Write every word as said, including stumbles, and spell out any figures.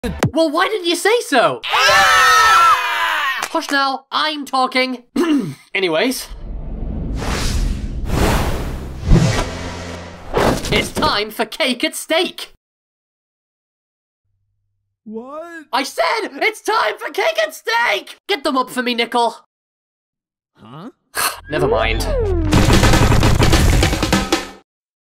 Well, why didn't you say so? Hush now, I'm talking. Anyways. It's time for cake at steak. What? I said it's time for cake at steak! Get them up for me, Nickel. Huh? Never mind.